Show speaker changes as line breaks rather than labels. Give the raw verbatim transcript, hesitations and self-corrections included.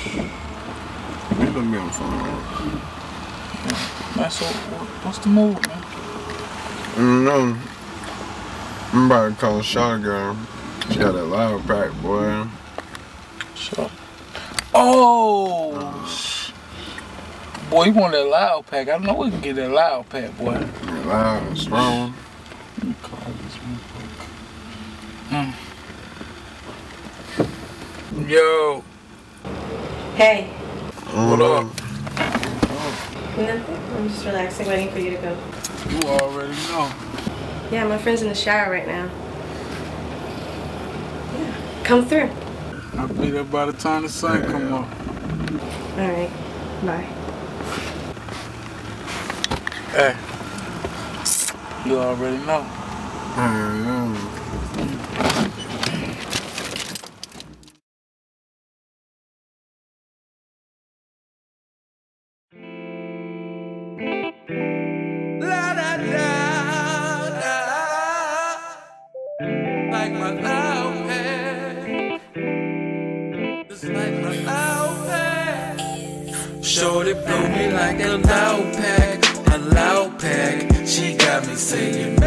We gonna be on the phone, man.
Man, so what's the move, man?
I don't know. I'm about to call Shawty girl. She got that loud pack, boy.
Sure. Oh! Boy, you want that loud pack. I know we can get that loud pack, boy.
Yeah, loud and strong.
Let me call this one. Mm. Yo.
Hey.
What up?
Nothing. I'm just relaxing, waiting for you to go.
You already know.
Yeah, my friend's in the shower right now. Yeah. Come through.
I'll be there by the time the sun come up.
Alright. Bye.
Hey. You already know.
Mm-hmm.
La da da da, like my loud pack. It's like my loud pack. Shorty blow me like a loud pack, a loud pack. She got me saying.